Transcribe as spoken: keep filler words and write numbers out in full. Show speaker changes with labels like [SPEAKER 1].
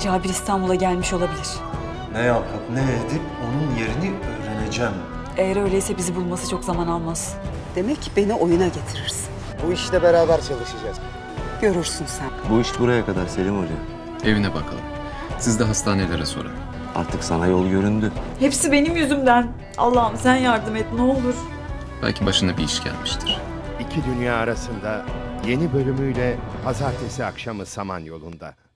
[SPEAKER 1] Cabir İstanbul'a gelmiş olabilir.
[SPEAKER 2] Ne yapıp ne edip onun yerini öğreneceğim.
[SPEAKER 1] Eğer öyleyse bizi bulması çok zaman almaz.
[SPEAKER 3] Demek ki beni oyuna getirirsin.
[SPEAKER 4] Bu işte beraber çalışacağız.
[SPEAKER 3] Görürsün sen.
[SPEAKER 5] Bu iş buraya kadar Selim Hoca.
[SPEAKER 6] Evine bakalım. Siz de hastanelere sorun.
[SPEAKER 5] Artık sana yol göründü.
[SPEAKER 1] Hepsi benim yüzümden. Allah'ım sen yardım et ne olur.
[SPEAKER 6] Belki başına bir iş gelmiştir.
[SPEAKER 7] İki Dünya Arasında yeni bölümüyle pazartesi akşamı Samanyolu'nda.